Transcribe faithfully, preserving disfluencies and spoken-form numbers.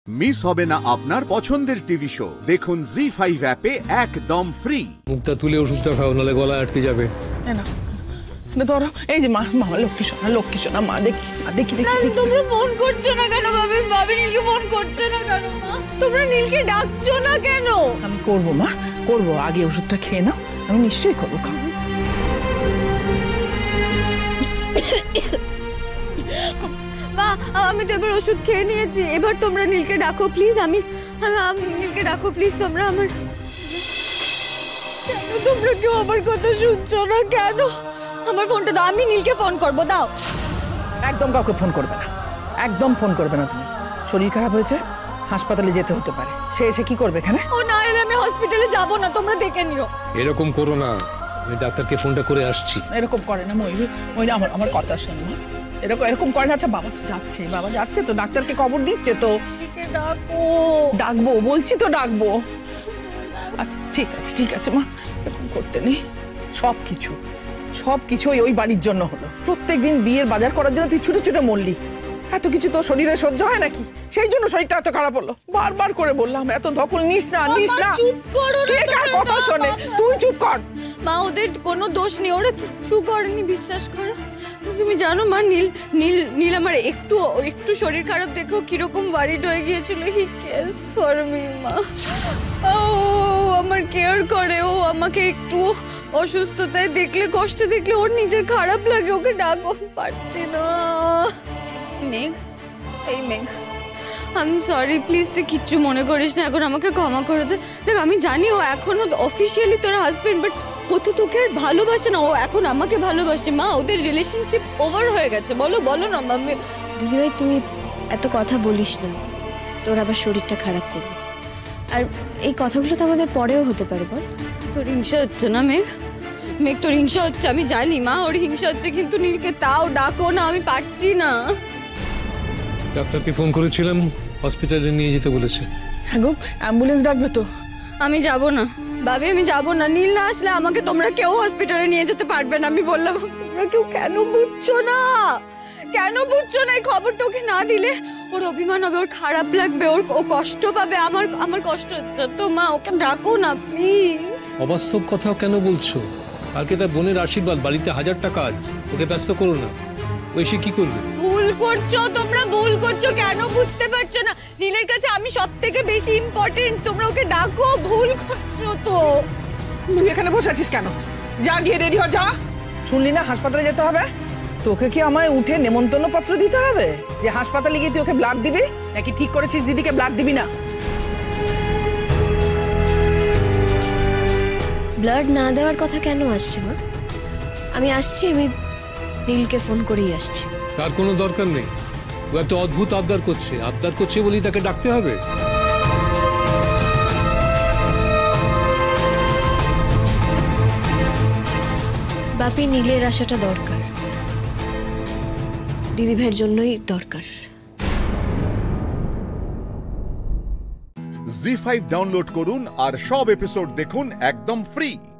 Miss হবে না আপনার পছন্দের টিভি শো। দেখুন জি ফাইভ অ্যাপে একদম ফ্রি। মুখটা তুলে ওষুধটা খাও, নাহলে গলা আটকে যাবে। ধরো এই যে মা, মা লক্ষ্মী সোনা, লক্ষ্মী সোনা, মা দেখি দেখি দেখি। তোমরা ফোন করছো না কেন ভাবি? ভাবি নীলকে ফোন করছে না কেন? মা তোমরা নীলকে ডাকছো না কেন? আমি করবো মা, করবো। আগে ওষুধটা খেয়ে নাও, আমি নিশ্চয়ই করবো। খাও। মা আমি তো এবার ওষুধ খেয়ে নিয়েছি, এবার তোমরা নীলকে ডাকো প্লিজ। আমি নীলকে ডাকো প্লিজ তোমরা। আমার কেন তোমরা কেউ আমার কথা শুনছো না কেন? আমার ফোনটা দাও, আমি নীলকে ফোন করবো। দাও। একদম কাউকে ফোন করবে না, একদম ফোন করবে না। তুমি শরীর খারাপ হয়েছে, হাসপাতালে যেতে হতে পারে। সে এসে কি করবে এখানে? ও না এলে আমি হসপিটালে যাবো না, তোমরা দেখে নিও। এরকম করো না, আমি ডাক্তারকে ফোনটা করে আসছি। এরকম করে না ময়ূরী, ময়ূরী আমার আমার কথা শোনো। এরকম এরকম করে না। আচ্ছা বাবা তো যাচ্ছে, বাবা যাচ্ছে তো, ডাক্তারকে খবর দিচ্ছে তো। ডাকো। ডাকবো বলছি তো, ডাকবো। আচ্ছা ঠিক আছে ঠিক আছে মা, এরকম করতে নেই। সব কিছু সব কিছু ওই বাড়ির জন্য হলো। প্রত্যেকদিন বিয়ের বাজার করার জন্য তুই ছুটে ছুটে মরলি। এত কিছু তো শরীরে সহ্য হয় নাকি? সেই জন্য শরীরটা এত খারাপ হলো। বারবার করে বললাম এত ধকল নিস না, নিস না। চুপ করো না, কে কার কথা শোনে? তুই চুপ কর। মা ওদের কোনো দোষ নেই, ওরা কিচ্ছু করেনি, বিশ্বাস করো। তুমি জানো মা, নীল নীল নীল আমার একটু একটু শরীর খারাপ দেখো কিরকম ওয়ারিড হয়ে গিয়েছিল। হি কেয়ারস ফর মি মা। ও আমার কেয়ার করে। ও আমাকে একটু অসুস্থতায় দেখলে, কষ্টে দেখলে ওর নিজের খারাপ লাগে। ওকে ডাকো, পারছি না। মেঘ, এই মেঘ, আই এম সরি, প্লিজ তুই কিচ্ছু মনে করিস না, এখন আমাকে ক্ষমা করে দে। দেখ আমি জানি ও এখনো অফিসিয়ালি তোর হাজবেন্ড, বাট ও তো তোকে আর ভালোবাসে না, ও এখন আমাকে ভালোবাসে। মা ওদের রিলেশনশিপ ওভার হয়ে গেছে। বলো বলো না মাম্মি। দিদিভাই তুই এত কথা বলিস না, তোর আবার শরীরটা খারাপ করবে। আর এই কথাগুলো তো আমাদের পরেও হতে পারে। বল, তোর হিংসা হচ্ছে না মেঘ? মেঘ তোর হিংসা হচ্ছে, আমি জানি মা ওর হিংসা হচ্ছে, কিন্তু নীলকে তাও ডাকো না, আমি পারছি না। ডাক্তারকে ফোন করেছিলাম, হসপিটালে নিয়ে যেতে বলেছে। হ্যাঁ গো, অ্যাম্বুলেন্স ডাকবে তো। আমি যাব না ভাবি, আমি যাব না। নীল না আসলে আমাকে তোমরা কেউ হসপিটালে নিয়ে যেতে পারবে না, আমি বললাম। তোমরা কেউ কেন বুঝছো না? কেন বুঝছো না? এই খবরটা ওকে না দিলে ওর অভিমান হবে, ওর খারাপ লাগবে, ওর ও কষ্ট পাবে। আমার আমার কষ্ট হচ্ছে তো মা, ওকে ডাকো না প্লিজ। অবাস্তব কথা কেন বলছো? কালকে তার বোনের আশীর্বাদ, বাড়িতে হাজারটা কাজ, ওকে ব্যস্ত করো না। ও এসে কি করবে? ভুল করছো তোমরা, ভুল করছো। কেন বুঝতে পারছো না? নীলের কাছে আমি সব থেকে বেশি ইম্পর্টেন্ট। তোমরা ওকে ডাকো, ভুল করছো তো। তুই এখানে বসে আছিস কেন? যা গিয়ে রেডি হ, যা। শুনলি না হাসপাতালে যেতে হবে? তোকে কি আমায় উঠে নেমন্তন্ন পত্র দিতে হবে যে হাসপাতালে গিয়ে তুই ওকে ব্লাড দিবি? নাকি ঠিক করেছিস দিদিকে ব্লাড দিবি না? ব্লাড না দেওয়ার কথা কেন আসছে মা? আমি আসছি, আমি নীলকে ফোন করেই আসছি। তার কোনো দরকার নেই, ও একটা অদ্ভুত আবদার করছে। আবদার করছে বলেই তাকে ডাকতে হবে? বাপি নীলের আসাটা দরকার, দিদিভাইয়ের জন্যই দরকার। জি ফাইভ ডাউনলোড করুন আর সব এপিসোড দেখুন একদম ফ্রি।